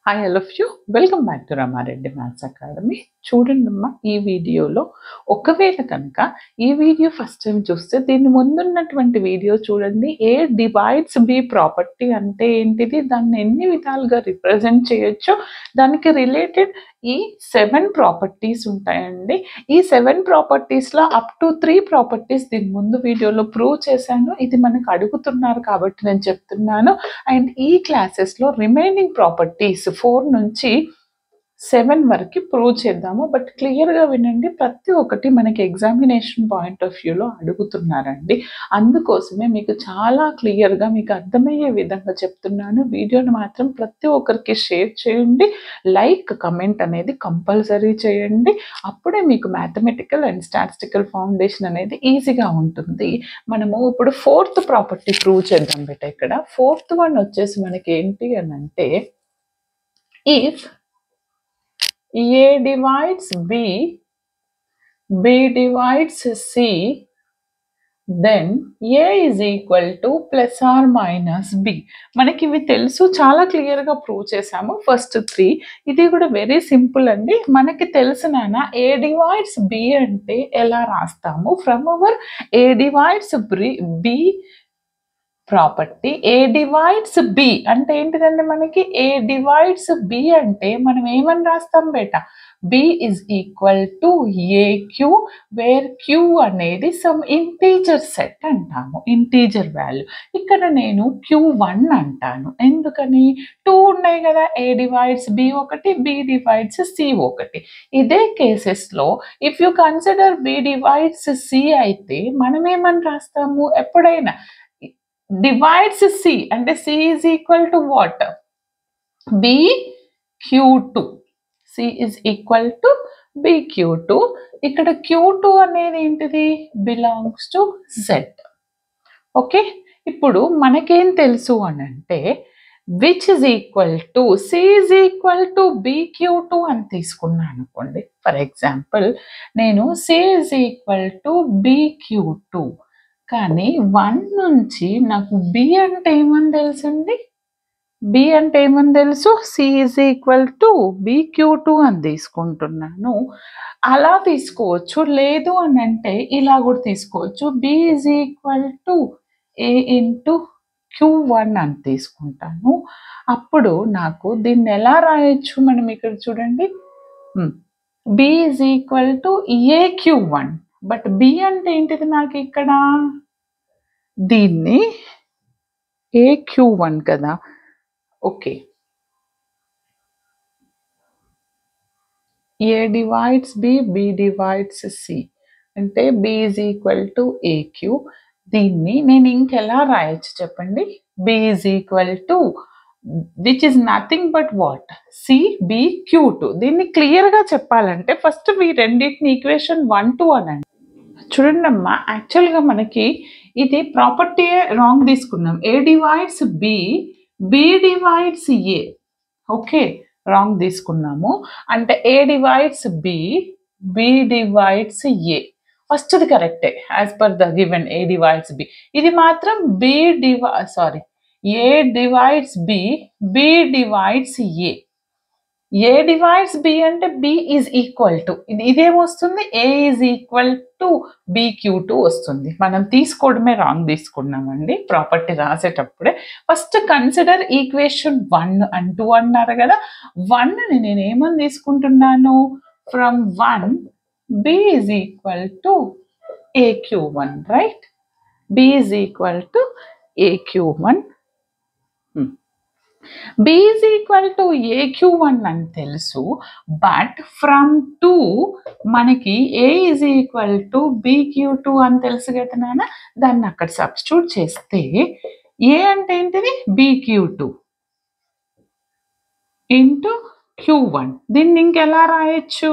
Hi all of you, welcome back to Ramareddy Maths Academy. చూడండమ్మా ఈ వీడియోలో ఒకవేళ కనుక ఈ వీడియో ఫస్ట్ టైం చూస్తే దీని ముందున్నటువంటి వీడియో చూడండి. ఏ డివైడ్స్ బి ప్రాపర్టీ అంటే ఏంటిది, దాన్ని ఎన్ని విధాలుగా రిప్రజెంట్ చేయొచ్చు, దానికి రిలేటెడ్ ఈ 7 ప్రాపర్టీస్ ఉంటాయండి. ఈ 7 ప్రాపర్టీస్లో అప్ టు 3 ప్రాపర్టీస్ దీని ముందు వీడియోలో ప్రూవ్ చేశాను. ఇది మనకు అడుగుతున్నారు కాబట్టి నేను చెప్తున్నాను. అండ్ ఈ క్లాసెస్లో రిమైనింగ్ ప్రాపర్టీస్ 4 నుంచి 7 వరకు ప్రూవ్ చేద్దాము. బట్ క్లియర్గా వినండి, ప్రతి ఒక్కటి మనకి ఎగ్జామినేషన్ పాయింట్ ఆఫ్ వ్యూలో అడుగుతున్నారండి. అందుకోసమే మీకు చాలా క్లియర్గా మీకు అర్థమయ్యే విధంగా చెప్తున్నాను. వీడియోని మాత్రం ప్రతి ఒక్కరికి షేర్ చేయండి, లైక్ కమెంట్ అనేది కంపల్సరీ చేయండి. అప్పుడే మీకు మ్యాథమెటికల్ అండ్ స్టాటిస్టికల్ ఫౌండేషన్ అనేది ఈజీగా ఉంటుంది. మనము ఇప్పుడు 4th ప్రాపర్టీ ప్రూవ్ చేద్దాం బేట. ఇక్కడ 4th వన్ వచ్చేసి మనకి ఏంటి అని అంటే, if A divides B, B divides C, then A is equal to plus or minus B. మనకి ఇవి తెలుసు, చాలా క్లియర్గా ప్రూవ్ చేసాము ఫస్ట్ 3. ఇది కూడా వెరీ సింపుల్ అండి. మనకి తెలిసిన A divides B అంటే ఎలా రాస్తాము, from our A divides B property. A divides B అంటే ఏంటిదండి, మనకి ఏ డివైడ్స్ బి అంటే మనం ఏమని రాస్తాం బేట, B is equal to AQ, where Q అనేది సమ్ ఇంటీజర్ సెట్ అంటాము, ఇంటీజర్ వాల్యూ. ఇక్కడ నేను Q1 అంటాను. ఎందుకని, 2 ఉన్నాయి కదా, ఏ డివైడ్స్ బి ఒకటి, బి డివైడ్స్ సి ఒకటి. ఇదే కేసెస్లో if you consider B divides C అయితే మనం ఏమని రాస్తాము, ఎప్పుడైనా divides C అంటే C is equal to what, BQ2. C is equal to BQ2. ఇక్కడ Q2 అనేది ఏంటిది, బిలాంగ్స్ టు Z. ఓకే, ఇప్పుడు మనకేం తెలుసు అని అంటే, which is equal to C is equal to BQ2 అని తీసుకున్నాను అనుకోండి. ఫర్ ఎగ్జాంపుల్ నేను C is equal to BQ2, కానీ 1 నుంచి నాకు బి అంటే ఏమని తెలుసండి, బి అంటే ఏమని తెలుసు, C is equal to BQ2 అని తీసుకుంటున్నాను. అలా తీసుకోవచ్చు, లేదు అని అంటే ఇలా కూడా తీసుకోవచ్చు, B is equal to A into Q1 అని తీసుకుంటాను. అప్పుడు నాకు దీన్ని ఎలా రాయొచ్చు, మనం ఇక్కడ చూడండి, B is equal to AQ one. But B అంటే ఏంటిది నాకు ఇక్కడ, దీన్ని ఏక్యూ1 కదా. Okay, A divides B, B divides C అంటే B is equal to AQ. దీన్ని నేను ఇంకెలా రాయొచ్చు చెప్పండి, B is equal to which is nothing but what, CBQ2. దీన్ని క్లియర్గా చెప్పాలంటే ఫస్ట్ ఈ రెండింటిని ఈక్వేషన్ 1, 2 అనండి. చూడండి అమ్మా, యాక్చువల్గా మనకి ఇది ప్రాపర్టీ రాంగ్ తీసుకున్నాం. A divides B, B divides A. Okay, wrong తీసుకున్నాము. అంటే A divides B, B divides A. ఫస్ట్ది కరెక్టే as per the given A divides B. ఇది మాత్రం A divides B, B divides A. A divides B అంటే B is equal to, ఇదేమొస్తుంది, A is equal to BQ2 వస్తుంది. మనం తీసుకోవడమే wrong తీసుకున్నామండి ప్రాపర్టీ రాసేటప్పుడే. ఫస్ట్ కన్సిడర్ ఈక్వేషన్ 1 and 2 అన్నారు కదా. 1ని నేను ఏమని తీసుకుంటున్నాను, from 1 B is equal to AQ one, right. B is equal to AQ one, B is equal to AQ1 అని తెలుసు. బట్ ఫ్రమ్ 2 మనకి A is equal to BQ2 అని తెలుసు కదా నాన్న. దాన్ని అక్కడ సబ్స్టిట్యూట్ చేస్తే A అంటే ఏంటిది, BQ2 ఇంటూ Q1. దీన్ని ఇంకెలా రాయొచ్చు,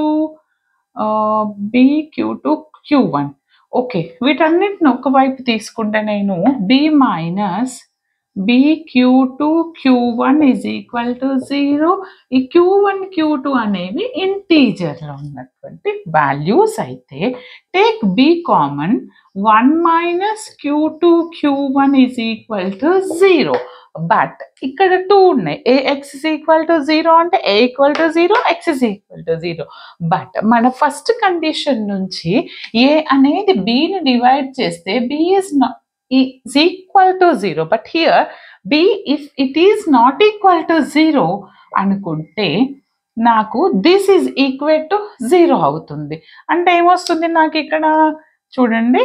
BQ2 Q1. ఓకే, వీటన్నిటిని ఒకవైపు తీసుకుంటే నేను B minus BQ2 Q1 is equal to 0. ఈ Q1 Q2 అనేవి ఇంటీజర్లో ఉన్నటువంటి వాల్యూస్ అయితే take B common, 1 minus Q2 Q1 is equal to 0. But ఇక్కడ 2 ఉన్నాయి. Ax is equal to 0 అంటే A equal to 0, X is equal to 0. But మన first condition నుంచి A అనేది Bని డివైడ్ చేస్తే B is equal to 0. But here B if it is not equal to 0 అనుకుంటే నాకు దిస్ ఈజ్ ఈక్వల్ టు 0 అవుతుంది. అంటే ఏమొస్తుంది నాకు ఇక్కడ చూడండి,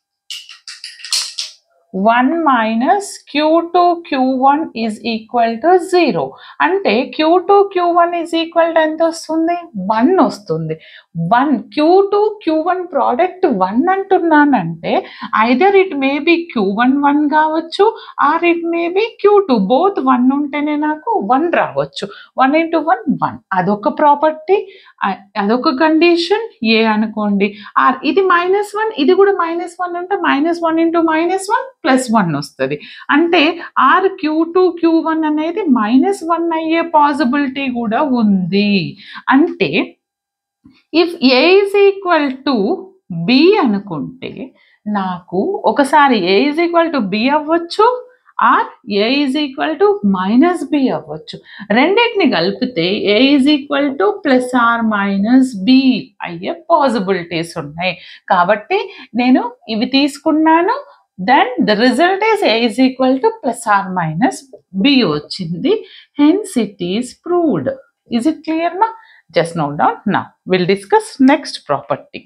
1 minus Q2 Q1 is equal to 0. అంటే Q2 Q1 is equal to ఎంత వస్తుంది? 1 వస్తుంది. 1 Q2 Q1 ప్రోడక్ట్ 1 అంటున్నానంటే either it may B Q1 1 కావచ్చు or it may be Q2, both 1 ఉంటేనే నాకు 1 రావచ్చు. 1 into 1 1, అదొక ప్రాపర్టీ, అదొక కండిషన్ ఏ అనుకోండి. ఆర్ ఇది -1, ఇది కూడా -1 ఉంటే -1 into -1 +1 వస్తుంది. అంటే ఆర్ Q2 Q1 అనేది -1 అయ్యే పాసిబిలిటీ కూడా ఉంది. అంటే if A is equal to B అనుకుంటే నాకు ఒకసారి A is equal to B అవ్వచ్చు or A is equal to -B అవ్వచ్చు. రెండింటిని కలిపితే A is equal to +or-B అయ్యే పాసిబిలిటీస్ ఉన్నాయి. కాబట్టి నేను ఇవి తీసుకున్నాను. Then the result is A is equal to +or-B వచ్చింది. Hence it is proved. Is it clear now? Just note down. Now we'll discuss next property.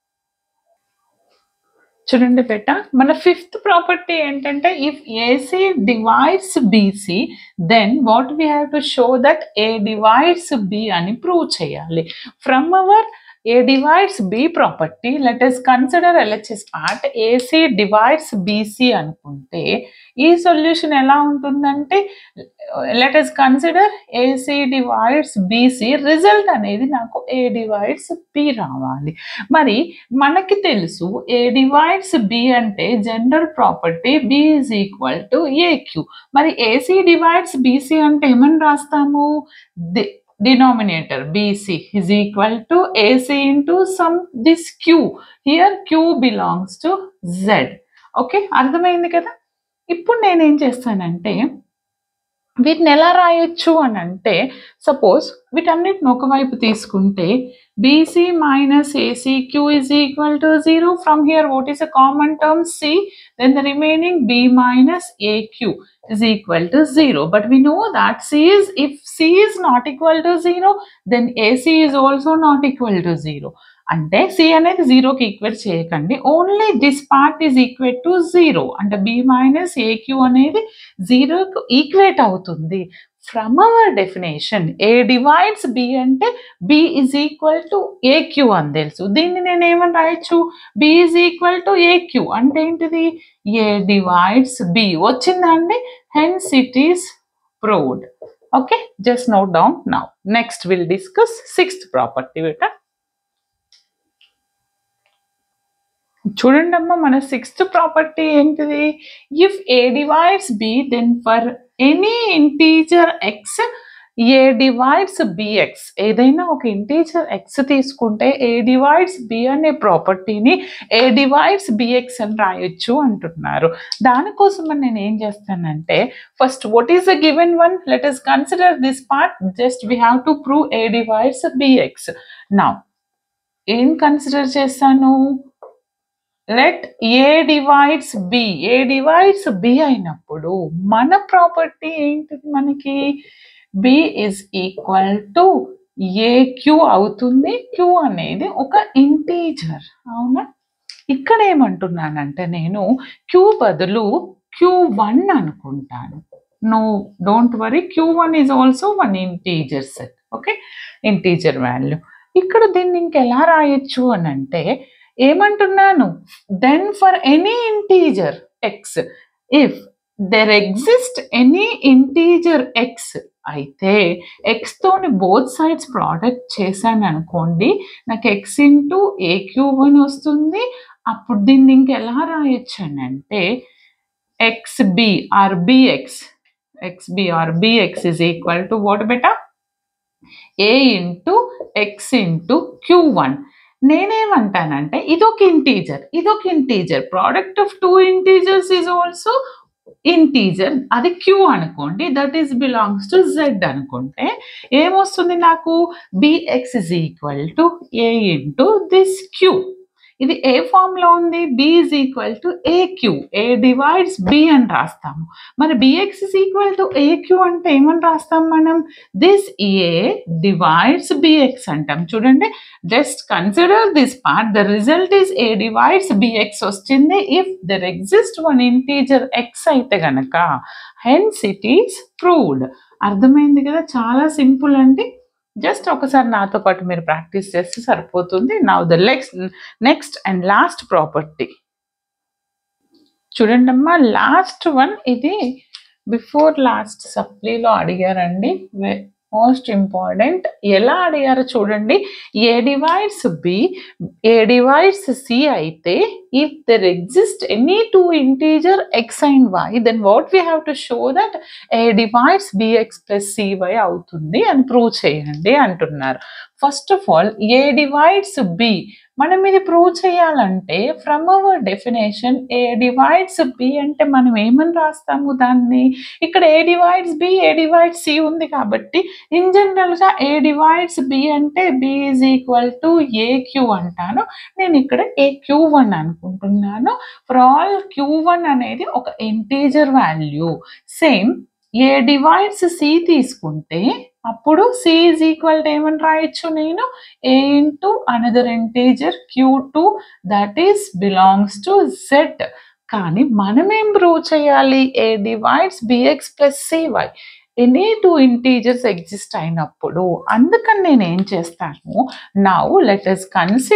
చూడండి బేట, మన ఫిఫ్త్ ప్రాపర్టీ ఏంటంటే if AC divides BC then what we have to show that A divides B అని prove చేయాలి. From our A divides B property, let us consider LHS part. AC divides BC అనుకుంటే ఈ solution ఎలా ఉంటుందంటే let us consider AC divides BC, result అనేది నాకు A divides B రావాలి. మరి మనకి తెలుసు A divides B అంటే general property B is equal to AQ. మరి AC divides BC అంటే ఏమని రాస్తాము? Denominator BC is equal to AC into some this Q. Here Q belongs to Z. Okay, అర్థమైంది కదా? ఇప్పుడు నేనేం చేస్తానంటే వీటిని ఎలా రాయొచ్చు అని అంటే సపోజ్ వీటన్నిటిని ఒకవైపు తీసుకుంటే BC minus ACQ is equal to 0. From here what is a common term? C. Then the remaining B minus AQ is equal to 0. But we know that if C is not equal to 0, then AC is also not equal to 0. అంటే C అనేది 0కి equate చేయకండి, only this part is equate to 0. అంటే B minus AQ అనేది 0కు equate అవుతుంది. From our definition A divides B అంటే B is equal to AQ అని తెలుసు. దీన్ని నేను ఏమని రాయొచ్చు? B is equal to AQ అంటే ఏంటిది? A డివైడ్స్ B వచ్చిందండి. Hence it is proved. Okay, just note down now. Next we'll discuss sixth property. Beta చూడండి అమ్మా, మన సిక్స్త్ ప్రాపర్టీ ఏంటిది? If A divides B then for any integer X A divides BX. ఏదైనా ఒక integer X తీసుకుంటే A divides B అనే ప్రాపర్టీని A divides BX అని రాయొచ్చు అంటున్నారు. దానికోసం నేను ఏం చేస్తానంటే first what is the given one, let us consider this part. Just we have to prove A divides BX. Now ఏం కన్సిడర్ చేస్తాను? Let A divides B. A divides B అయినప్పుడు మన ప్రాపర్టీ ఏంటిది? మనకి B is equal to AQ అవుతుంది. Q అనేది ఒక integer, అవునా? ఇక్కడ ఏమంటున్నానంటే నేను Q బదులు Q1 అనుకుంటాను. No, don't worry, Q1 is also one integer set. Okay, integer value. ఇక్కడ దీన్ని ఇంకెలా రాయొచ్చు అని అంటే ఏమంటున్నాను? Then for any integer X, if there exist any integer X అయితే X తోని బోత్ సైడ్స్ ప్రోడక్ట్ చేశాను అనుకోండి, నాకు X ఇంటూ AQ1 వస్తుంది. అప్పుడు దీన్ని ఇంకెలా రాయొచ్చు అని అంటే XB or BX, XB or BX is equal to what beta? A into X into Q1. నేనేమంటానంటే ఇదొక ఇంటీజర్, ఇదొక integer. Product of two integers is also integer అది క్యూ అనుకోండి, that is belongs to Z అనుకుంటే ఏమొస్తుంది నాకు, BX is equal to A into this Q. ఇది ఏ ఫామ్ లో ఉంది, B is equal to AQ, A divides B అని రాస్తాము. మరి BX is equal to AQ అంటే ఏమని రాస్తాం మనం, దిస్ ఏ డివైడ్స్ బిఎక్స్ అంటాం. చూడండి, just consider this part, the result is A divides BX వచ్చింది if there exist one integer X అయితే గనక, హెన్స్ ఇట్ ఈస్ ప్రూవ్డ్. అర్థమైంది కదా, చాలా సింపుల్ అండి. జస్ట్ ఒకసారి నాతో పాటు మీరు ప్రాక్టీస్ చేస్తే సరిపోతుంది. Now the next and last property చూడండి అమ్మా, లాస్ట్ వన్. ఇది బిఫోర్ లాస్ట్ సప్లీలో అడిగారండి, మోస్ట్ ఇంపార్టెంట్. ఎలా అడిగారో చూడండి, A divides B, A divides C అయితే if there exist any two integer X and Y, then what we have to show that A divides BX plus CY అవుతుంది అని prove చేయండి అంటున్నారు. First of all A divides B మనం ఇది prove చేయాలంటే from our definition A divides B అంటే మనం ఏమని రాస్తాము దాన్ని, ఇక్కడ A divides B, A divides C ఉంది కాబట్టి ఇన్ జనరల్గా ఏ డివైడ్స్ బి అంటే B is equal to AQ అంటాను. నేను ఇక్కడ ఏక్యూ1 అనుకుంటున్నాను. ఫర్ ఆల్ క్యూ1 అనేది ఒక integer value. Same A divides C తీసుకుంటే అప్పుడు సి ఈజ్ ఈక్వల్ టు ఏమని రాయొచ్చు నేను, A into another integer Q two that is belongs to Z. కానీ మనం ఏం ప్రూవ్ చేయాలి, A divides BX plus CY any two integers exist అయినప్పుడు. అందుకని నేను ఏం చేస్తాను, now let us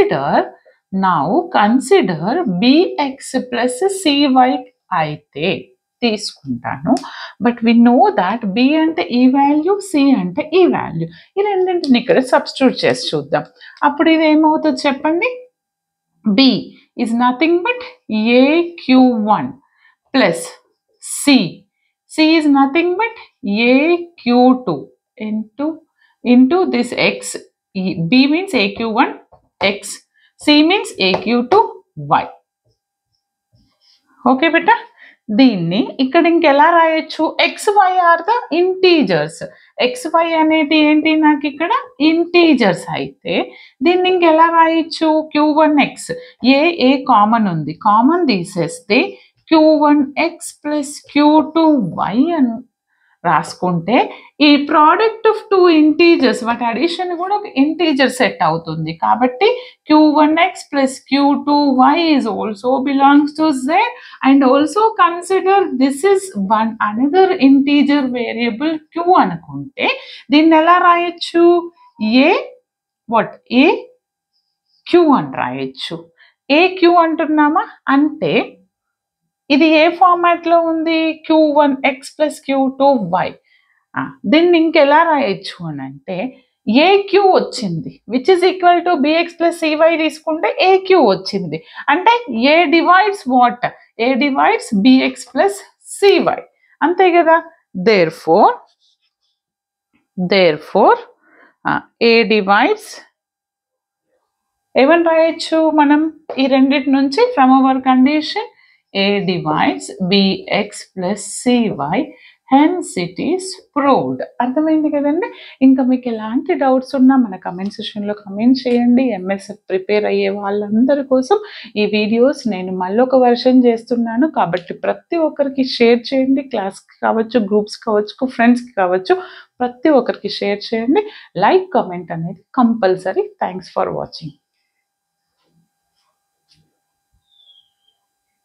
consider BX plus CY అయితే తీసుకుంటాను. But we know that B అంటే ఈ వాల్యూ, సి అంటే ఈ వాల్యూ. ఈ రెండింటిని ఇక్కడ సబ్స్టిట్యూట్ చేసి చూద్దాం. అప్పుడు ఇది ఏమవుతుంది చెప్పండి, B is nothing but AQ one plus C, C is nothing but AQ two into this X. B means AQ one X, C means AQ two Y. Okay బెటా, దీన్ని ఇక్కడ ఇంకెలా రాయొచ్చు, X Y are the integers. X Y అనేది ఏంటి, నాకు ఇక్కడ integers అయితే దీన్ని ఇంకెలా రాయొచ్చు, క్యూ1 ఎక్స్, ఏ కామన్ ఉంది, కామన్ తీసేస్తే Q one X plus Q two Y అని రాసుకుంటే ఈ ప్రోడక్ట్ ఆఫ్ టూ ఇంటీజర్స్ వాటి అడిషన్ కూడా ఒక ఇంటీజర్ సెట్ అవుతుంది. కాబట్టి q1x plus q2y is also belongs to z, and also consider this is one another integer variable q అనుకుంటే దీన్ని ఎలా రాయొచ్చు, a q అని రాయొచ్చు. a q అంటున్నామా అంటే ఇది ఏ ఫార్మాట్ లో ఉంది, q1x plus q2y. దీన్ని ఇంకెలా రాయొచ్చు అని అంటే ఏq వచ్చింది which is equal to bx plus cy తీసుకుంటే ఏq వచ్చింది. అంటే A divides what, A divides bx plus cy, అంతే కదా. therefore ఏ డివైడ్స్ ఏమని రాయొచ్చు మనం ఈ రెండింటి నుంచి from our condition A divides bx plus cy, hence it is proved. అర్థమైంది కదండి. ఇంకా మీకు ఎలాంటి డౌట్స్ ఉన్నా మన కమెంట్ సెక్షన్లో కమెంట్ చేయండి. ఎంఎస్ఎఫ్ ప్రిపేర్ అయ్యే వాళ్ళందరి కోసం ఈ వీడియోస్ నేను మళ్ళీ ఒక వర్షన్ చేస్తున్నాను కాబట్టి ప్రతి ఒక్కరికి షేర్ చేయండి. క్లాస్కి కావచ్చు, గ్రూప్స్ కావచ్చు, ఫ్రెండ్స్కి కావచ్చు, ప్రతి ఒక్కరికి షేర్ చేయండి. లైక్, కమెంట్ అనేది కంపల్సరీ. Thanks for watching.